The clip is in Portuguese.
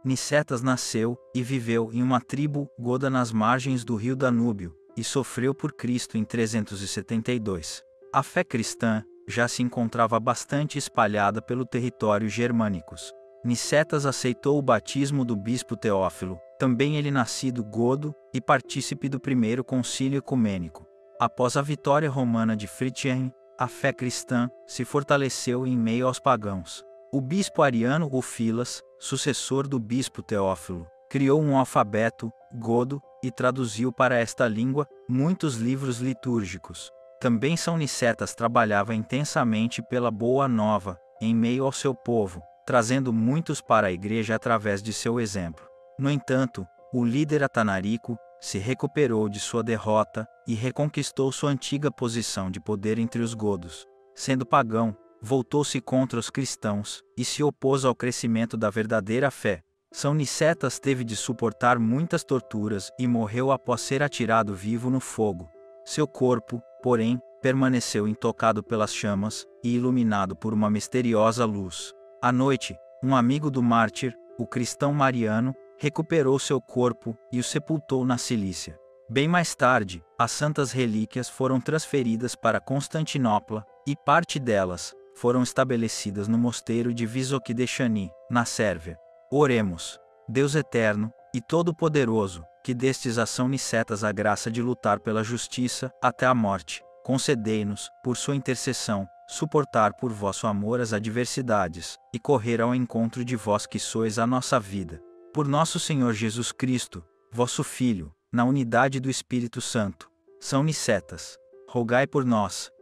Nicetas nasceu e viveu em uma tribo goda nas margens do rio Danúbio, e sofreu por Cristo em 372. A fé cristã já se encontrava bastante espalhada pelo território germânicos. Nicetas aceitou o batismo do bispo Teófilo, também ele nascido godo, e partícipe do primeiro concílio ecumênico. Após a vitória romana de Fritigern, a fé cristã se fortaleceu em meio aos pagãos. O bispo Ariano ou Filas, sucessor do bispo Teófilo, criou um alfabeto godo e traduziu para esta língua muitos livros litúrgicos. Também São Nicetas trabalhava intensamente pela Boa Nova, em meio ao seu povo, trazendo muitos para a igreja através de seu exemplo. No entanto, o líder Atanarico se recuperou de sua derrota e reconquistou sua antiga posição de poder entre os godos. Sendo pagão, voltou-se contra os cristãos e se opôs ao crescimento da verdadeira fé. São Nicetas teve de suportar muitas torturas e morreu após ser atirado vivo no fogo. Seu corpo, porém, permaneceu intocado pelas chamas e iluminado por uma misteriosa luz. À noite, um amigo do mártir, o cristão Mariano, recuperou seu corpo e o sepultou na Cilícia. Bem mais tarde, as santas relíquias foram transferidas para Constantinopla, e parte delas foram estabelecidas no mosteiro de Vysokydeshani, na Sérvia. Oremos. Deus eterno e todo-poderoso, que destes a São Nicetas a graça de lutar pela justiça até a morte, concedei-nos, por sua intercessão, suportar por vosso amor as adversidades, e correr ao encontro de vós que sois a nossa vida. Por nosso Senhor Jesus Cristo, vosso Filho, na unidade do Espírito Santo. São Nicetas, rogai por nós.